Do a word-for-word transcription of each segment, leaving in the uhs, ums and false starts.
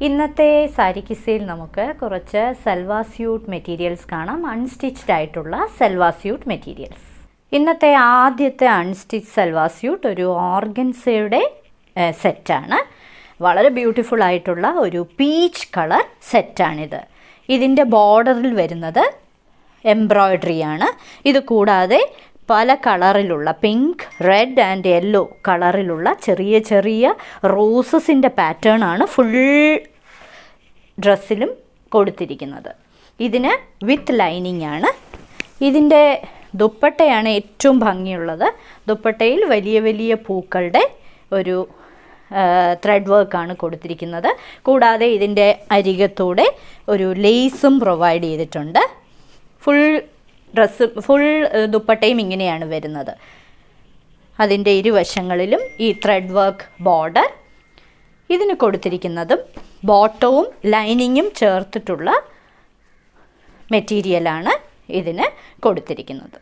ഇന്നത്തെ സാരി കിസ്സയിൽ നമുക്ക് കുറച്ച് സൽവാർ സ്യൂട്ട് മെറ്റീരിയൽസ് കാണാം. അൺസ്റ്റിച്ച്ഡ് ആയിട്ടുള്ള സൽവാർ സ്യൂട്ട് മെറ്റീരിയൽസ്. ഇന്നത്തെ ആദ്യത്തെ അൺസ്റ്റിച്ച് സൽവാർ സ്യൂട്ട് ഒരു ഓർഗൻസയുടെ സെറ്റാണ്. വളരെ ബ്യൂട്ടിഫുൾ ആയിട്ടുള്ള ഒരു പീച്ച് കളർ സെറ്റാണിത്. ഇതിൻ്റെ ബോർഡറിൽ വരുന്നത് എംബ്രോയ്ഡറി ആണ്. ഇത് കൂടാതെ പല കളറിലുള്ള പിങ്ക്, റെഡ് ആൻഡ് യെല്ലോ കളറിലുള്ള ചെറിയ ചെറിയ റോസസിൻ്റെ പാറ്റേൺ ആണ് ഫുൾ ഡ്രസ്സിലും കൊടുത്തിരിക്കുന്നത്. ഇതിന് വിത്ത് ലൈനിങ് ആണ്. ഇതിൻ്റെ ദുപ്പട്ടയാണ് ഏറ്റവും ഭംഗിയുള്ളത്. ദുപ്പട്ടയിൽ വലിയ വലിയ പൂക്കളുടെ ഒരു ത്രെഡ് വർക്കാണ് കൊടുത്തിരിക്കുന്നത്. കൂടാതെ ഇതിൻ്റെ അരികത്തൂടെ ഒരു ലേസും പ്രൊവൈഡ് ചെയ്തിട്ടുണ്ട്. ഫുൾ ഡ്രസ്സ് ഫുൾ ദുപ്പട്ടയും ഇങ്ങനെയാണ് വരുന്നത്. അതിൻ്റെ ഇരുവശങ്ങളിലും ഈ ത്രെഡ് വർക്ക് ബോർഡർ. ഇതിന് കൊടുത്തിരിക്കുന്നതും ബോട്ടവും ലൈനിങ്ങും ചേർത്തിട്ടുള്ള മെറ്റീരിയലാണ് ഇതിന് കൊടുത്തിരിക്കുന്നത്.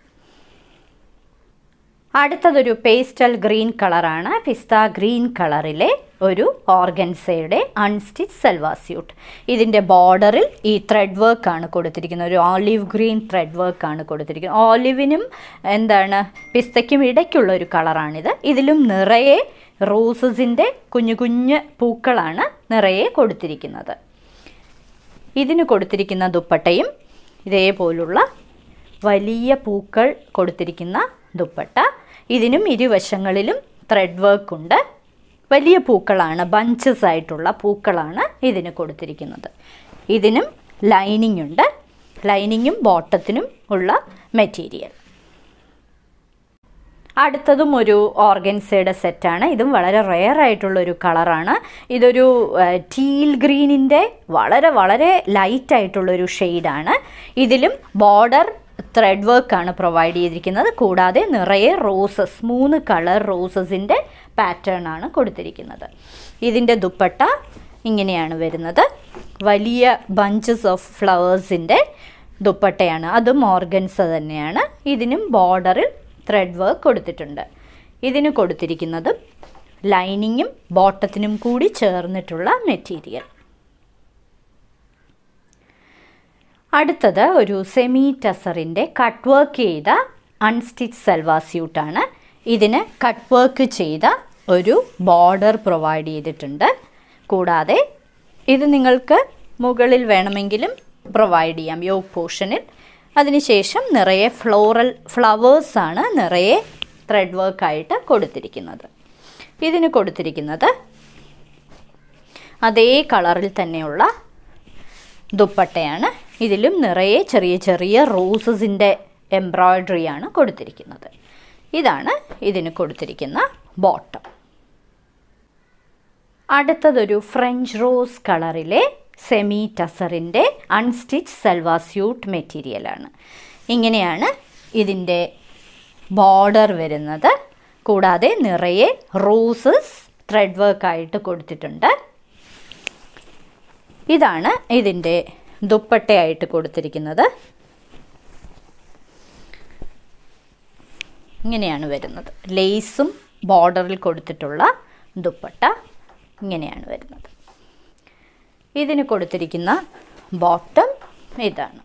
അടുത്തതൊരു പേസ്റ്റൽ ഗ്രീൻ കളറാണ്. പിസ്ത ഗ്രീൻ കളറിലെ ഒരു ഓർഗൻസയുടെ അൺസ്റ്റിച്ച് സൽവാർ സ്യൂട്ട്. ഇതിൻ്റെ ബോർഡറിൽ ഈ ത്രെഡ് വർക്കാണ് കൊടുത്തിരിക്കുന്നത്. ഒരു ഓലിവ് ഗ്രീൻ ത്രെഡ് വർക്കാണ് കൊടുത്തിരിക്കുന്നത്. ഓലിവിനും എന്താണ് പിസ്തയ്ക്കും ഇടയ്ക്കുള്ള ഒരു കളറാണിത്. ഇതിലും നിറയെ റോസസിൻ്റെ കുഞ്ഞു കുഞ്ഞ് പൂക്കളാണ് നിറയെ കൊടുത്തിരിക്കുന്നത്. ഇതിന് കൊടുത്തിരിക്കുന്ന ദുപ്പട്ടയും ഇതേപോലുള്ള വലിയ പൂക്കൾ കൊടുത്തിരിക്കുന്ന ദുപ്പട്ട. ഇതിനും ഇരുവശങ്ങളിലും ത്രെഡ് വർക്ക് ഉണ്ട്. വലിയ പൂക്കളാണ്, ബഞ്ചസ് ആയിട്ടുള്ള പൂക്കളാണ് ഇതിന് കൊടുത്തിരിക്കുന്നത്. ഇതിനും ലൈനിങ് ഉണ്ട്. ലൈനിങ്ങും ബോട്ടത്തിനും ഉള്ള മെറ്റീരിയൽ. അടുത്തതും ഒരു ഓർഗൻസയുടെ സെറ്റാണ്. ഇതും വളരെ റെയർ ആയിട്ടുള്ളൊരു കളറാണ്. ഇതൊരു ടീൽ ഗ്രീനിൻ്റെ വളരെ വളരെ ലൈറ്റ് ആയിട്ടുള്ളൊരു ഷെയ്ഡാണ്. ഇതിലും ബോർഡർ ത്രെഡ് വർക്കാണ് പ്രൊവൈഡ് ചെയ്തിരിക്കുന്നത്. കൂടാതെ നിറയെ റോസസ്, മൂന്ന് കളർ റോസസിൻ്റെ പാറ്റേൺ ആണ് കൊടുത്തിരിക്കുന്നത്. ഇതിൻ്റെ ദുപ്പട്ട ഇങ്ങനെയാണ് വരുന്നത്. വലിയ ബഞ്ചസ് ഓഫ് ഫ്ലവേഴ്സിൻ്റെ ദുപ്പട്ടയാണ്. അതും ഓർഗൻസ തന്നെയാണ്. ഇതിനും ബോർഡറിൽ ത്രെഡ് വർക്ക് കൊടുത്തിട്ടുണ്ട്. ഇതിന് കൊടുത്തിരിക്കുന്നതും ലൈനിങ്ങും ബോട്ടത്തിനും കൂടി ചേർന്നിട്ടുള്ള മെറ്റീരിയൽ. അടുത്തത് ഒരു സെമി ടസറിൻ്റെ കട്ട് വർക്ക് ചെയ്ത അൺസ്റ്റിച്ച് സൽവാർ സ്യൂട്ടാണ്. ഇതിന് കട്ട് വർക്ക് ചെയ്ത ഒരു ബോർഡർ പ്രൊവൈഡ് ചെയ്തിട്ടുണ്ട്. കൂടാതെ ഇത് നിങ്ങൾക്ക് മുകളിൽ വേണമെങ്കിലും പ്രൊവൈഡ് ചെയ്യാം യോക്ക് പോർഷനിൽ. അതിനുശേഷം നിറയെ ഫ്ലോറൽ ഫ്ലവേഴ്സാണ് നിറയെ ത്രെഡ് വർക്കായിട്ട് കൊടുത്തിരിക്കുന്നത്. ഇതിന് കൊടുത്തിരിക്കുന്നത് അതേ കളറിൽ തന്നെയുള്ള ദുപ്പട്ടയാണ്. ഇതിലും നിറയെ ചെറിയ ചെറിയ റോസസിൻ്റെ എംബ്രോയ്ഡറിയാണ് കൊടുത്തിരിക്കുന്നത്. ഇതാണ് ഇതിന് കൊടുത്തിരിക്കുന്ന ബോട്ടം. അടുത്തതൊരു ഫ്രഞ്ച് റോസ് കളറിലെ സെമി ടസറിൻ്റെ അൺസ്റ്റിച്ച് സൽവാർ സ്യൂട്ട് മെറ്റീരിയലാണ്. ഇങ്ങനെയാണ് ഇതിൻ്റെ ബോർഡർ വരുന്നത്. കൂടാതെ നിറയെ റോസസ് ത്രെഡ് വർക്കായിട്ട് കൊടുത്തിട്ടുണ്ട്. ഇതാണ് ഇതിൻ്റെ ദുപ്പട്ടയായിട്ട് കൊടുത്തിരിക്കുന്നത്. ഇങ്ങനെയാണ് വരുന്നത്. ലേസും ബോർഡറിൽ കൊടുത്തിട്ടുള്ള ദുപ്പട്ട ഇങ്ങനെയാണ് വരുന്നത്. ഇതിന് കൊടുത്തിരിക്കുന്ന ബോട്ടം ഇതാണ്.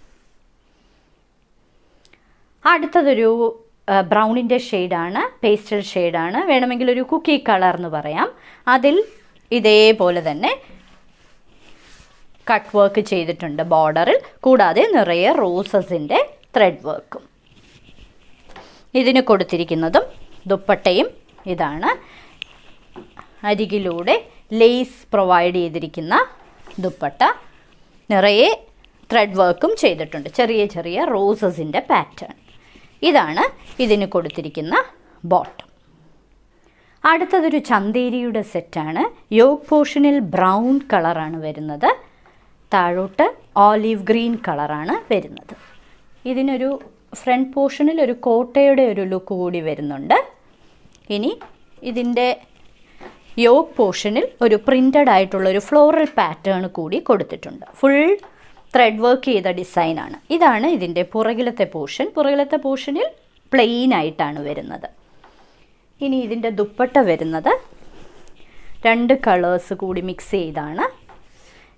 അടുത്തതൊരു ബ്രൗണിൻ്റെ ഷെയ്ഡാണ്, പേസ്റ്റൽ ഷെയ്ഡാണ്. വേണമെങ്കിൽ ഒരു കുക്കി കളർ എന്ന് പറയാം. അതിൽ ഇതേപോലെ തന്നെ കട്ട് വർക്ക് ചെയ്തിട്ടുണ്ട് ബോർഡറിൽ. കൂടാതെ നിറയെ റോസസിൻ്റെ ത്രെഡ് വർക്കും. ഇതിന് കൊടുത്തിരിക്കുന്നതും ദുപ്പട്ടയും ഇതാണ്. അരികിലൂടെ ലേസ് പ്രൊവൈഡ് ചെയ്തിരിക്കുന്ന ദുപ്പട്ട. നിറയെ ത്രെഡ് വർക്കും ചെയ്തിട്ടുണ്ട്. ചെറിയ ചെറിയ റോസസിൻ്റെ പാറ്റേൺ. ഇതാണ് ഇതിന് കൊടുത്തിരിക്കുന്ന ബോട്ടം. അടുത്തതൊരു ചന്തേരിയുടെ സെറ്റാണ്. യോക്ക് പോർഷനിൽ ബ്രൗൺ കളറാണ് വരുന്നത്. താഴോട്ട് ഓലിവ് ഗ്രീൻ കളറാണ് വരുന്നത്. ഇതിനൊരു ഫ്രണ്ട് പോർഷനിൽ ഒരു കോട്ടയുടെ ഒരു ലുക്ക് കൂടി വരുന്നുണ്ട്. ഇനി ഇതിൻ്റെ യോക്ക് പോർഷനിൽ ഒരു പ്രിൻ്റഡ് ആയിട്ടുള്ള ഒരു ഫ്ലോറൽ പാറ്റേൺ കൂടി കൊടുത്തിട്ടുണ്ട്. ഫുൾ ത്രെഡ് വർക്ക് ചെയ്ത ഡിസൈനാണ്. ഇതാണ് ഇതിൻ്റെ പുറകിലത്തെ പോർഷൻ. പുറകിലത്തെ പോർഷനിൽ പ്ലെയിൻ ആയിട്ടാണ് വരുന്നത്. ഇനി ഇതിൻ്റെ ദുപ്പട്ട വരുന്നത് രണ്ട് കളേഴ്സ് കൂടി മിക്സ് ചെയ്താണ്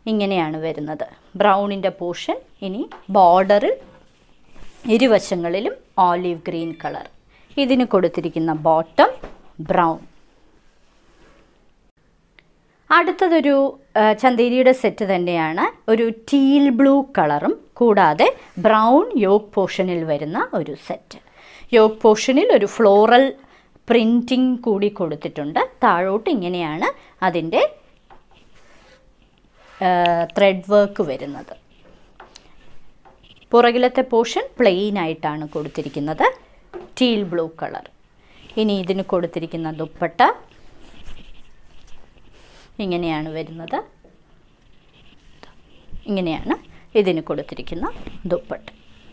ഇങ്ങനെയാണ് വരുന്നത്. ബ്രൗണിൻ്റെ പോർഷൻ. ഇനി ബോർഡറിൽ ഇരുവശങ്ങളിലും ഓലിവ് ഗ്രീൻ കളർ. ഇതിന് കൊടുത്തിരിക്കുന്ന ബോട്ടം ബ്രൗൺ. അടുത്തതൊരു ചന്തേരിയുടെ സെറ്റ് തന്നെയാണ്. ഒരു ടീൽ ബ്ലൂ കളറും കൂടാതെ ബ്രൗൺ യോക്ക് പോർഷനിൽ വരുന്ന ഒരു സെറ്റ്. യോക്ക് പോർഷനിൽ ഒരു ഫ്ലോറൽ പ്രിൻറ്റിങ് കൂടി കൊടുത്തിട്ടുണ്ട്. താഴോട്ട് ഇങ്ങനെയാണ് അതിൻ്റെ ത്രെഡ് വർക്ക് വരുന്നത്. പുറകിലത്തെ പോർഷൻ പ്ലെയിൻ ആയിട്ടാണ് കൊടുത്തിരിക്കുന്നത്, ടീൽ ബ്ലൂ കളർ. ഇനി ഇതിന് കൊടുത്തിരിക്കുന്ന ദുപ്പട്ട ഇങ്ങനെയാണ് വരുന്നത്. ഇങ്ങനെയാണ് ഇതിന് കൊടുത്തിരിക്കുന്ന ദുപ്പട്ട.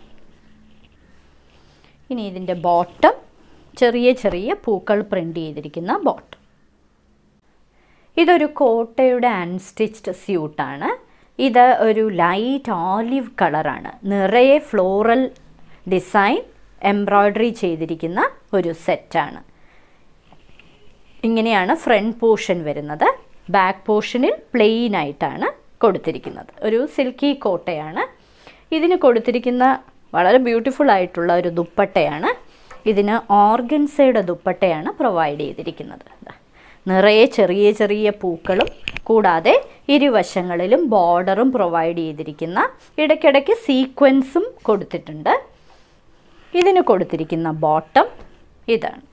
ഇനി ഇതിൻ്റെ ബോട്ടം ചെറിയ ചെറിയ പൂക്കൾ പ്രിൻ്റ് ചെയ്തിരിക്കുന്ന ബോട്ടം. ഇതൊരു കോട്ടയുടെ അൺസ്റ്റിച്ച്ഡ് സ്യൂട്ടാണ്. ഇത് ഒരു ലൈറ്റ് ഓലിവ് കളറാണ്. നിറയെ ഫ്ലോറൽ ഡിസൈൻ എംബ്രോയ്ഡറി ചെയ്തിരിക്കുന്ന ഒരു സെറ്റാണ്. ഇങ്ങനെയാണ് ഫ്രണ്ട് പോർഷൻ വരുന്നത്. ബാക്ക് പോർഷനിൽ പ്ലെയിൻ ആയിട്ടാണ് കൊടുത്തിരിക്കുന്നത്. ഒരു സിൽക്കി കോട്ടയാണ്. ഇതിന് കൊടുത്തിരിക്കുന്ന വളരെ ബ്യൂട്ടിഫുൾ ആയിട്ടുള്ള ഒരു ദുപ്പട്ടയാണ്. ഇതിന് ഓർഗൻസയുടെ ദുപ്പട്ടയാണ് പ്രൊവൈഡ് ചെയ്തിരിക്കുന്നത്. നിറയെ ചെറിയ ചെറിയ പൂക്കളും കൂടാതെ ഇരുവശങ്ങളിലും ബോർഡറും പ്രൊവൈഡ് ചെയ്തിരിക്കുന്ന, ഇടയ്ക്കിടയ്ക്ക് സീക്വൻസും കൊടുത്തിട്ടുണ്ട്. ഇതിന് കൊടുത്തിരിക്കുന്ന ബോട്ടം ഇതാണ്.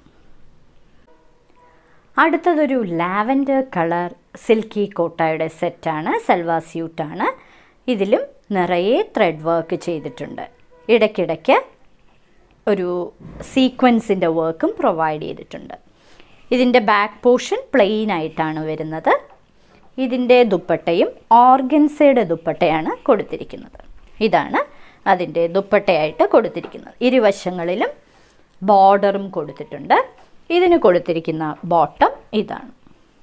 അടുത്തതൊരു ലാവൻഡർ കളർ സിൽക്കി കോട്ടയുടെ സെറ്റാണ്. സൽവാർ സ്യൂട്ടാണ്. ഇതിലും നിറയെ ത്രെഡ് വർക്ക് ചെയ്തിട്ടുണ്ട്. ഇടയ്ക്കിടയ്ക്ക് ഒരു സീക്വൻസിൻ്റെ വർക്കും പ്രൊവൈഡ് ചെയ്തിട്ടുണ്ട്. ഇതിൻ്റെ ബാക്ക് പോർഷൻ പ്ലെയിൻ ആയിട്ടാണ് വരുന്നത്. ഇതിൻ്റെ ദുപ്പട്ടയും ഓർഗൻസയുടെ ദുപ്പട്ടയാണ് കൊടുത്തിരിക്കുന്നത്. ഇതാണ് അതിൻ്റെ ദുപ്പട്ടയായിട്ട് കൊടുത്തിരിക്കുന്നത്. ഇരുവശങ്ങളിലും ബോർഡറും കൊടുത്തിട്ടുണ്ട്. ഇതിന് കൊടുത്തിരിക്കുന്ന ബോട്ടം ഇതാണ്.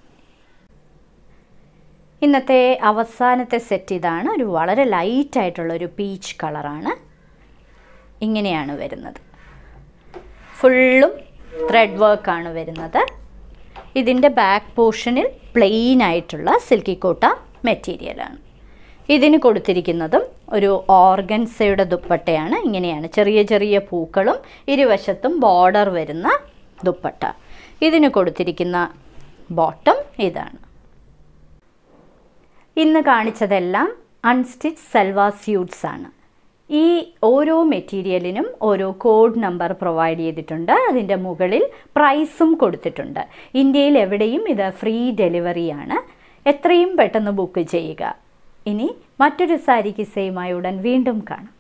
ഇന്നത്തെ അവസാനത്തെ സെറ്റ് ഇതാണ്. ഒരു വളരെ ലൈറ്റ് ആയിട്ടുള്ള ഒരു പീച്ച് കളറാണ്. ഇങ്ങനെയാണ് വരുന്നത്. ഫുള്ളും ത്രെഡ് വർക്കാണ് വരുന്നത്. ഇതിൻ്റെ ബാക്ക് പോർഷനിൽ പ്ലെയിൻ ആയിട്ടുള്ള സിൽക്കി കോട്ട മെറ്റീരിയലാണ്. ഇതിന് കൊടുത്തിരിക്കുന്നതും ഒരു ഓർഗൻസയുടെ ദുപ്പട്ടയാണ്. ഇങ്ങനെയാണ് ചെറിയ ചെറിയ പൂക്കളും ഇരുവശത്തും ബോർഡർ വരുന്ന ദുപ്പട്ട. ഇതിന് കൊടുത്തിരിക്കുന്ന ബോട്ടം ഇതാണ്. ഇന്ന് കാണിച്ചതെല്ലാം അൺസ്റ്റിച്ച് സൽവാർ സ്യൂട്ട്സ് ആണ്. ഈ ഓരോ മെറ്റീരിയലിനും ഓരോ കോഡ് നമ്പർ പ്രൊവൈഡ് ചെയ്തിട്ടുണ്ട്. അതിൻ്റെ മുകളിൽ പ്രൈസും കൊടുത്തിട്ടുണ്ട്. ഇന്ത്യയിൽ എവിടെയും ഇത് ഫ്രീ ഡെലിവറിയാണ്. എത്രയും പെട്ടെന്ന് ബുക്ക് ചെയ്യുക. ഇനി മറ്റൊരു സാരി കിസ്സയുമായി ഉടൻ വീണ്ടും കാണാം.